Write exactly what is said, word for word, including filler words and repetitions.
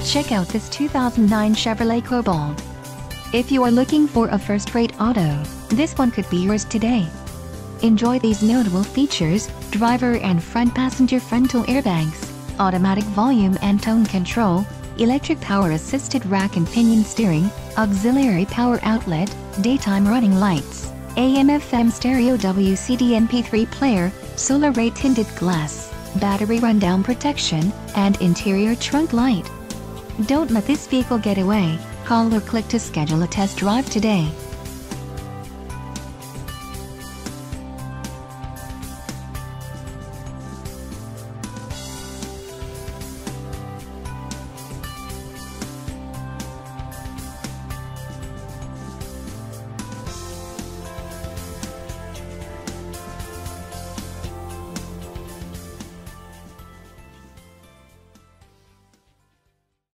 Check out this two thousand nine Chevrolet COBALT. If you are looking for a first-rate auto, this one could be yours today. Enjoy these notable features: driver and front passenger frontal airbags, automatic volume and tone control, electric power assisted rack and pinion steering, auxiliary power outlet, daytime running lights, A M F M stereo, W C D M P three player, solar ray tinted glass, battery rundown protection, and interior trunk light. Don't let this vehicle get away. Call or click to schedule a test drive today.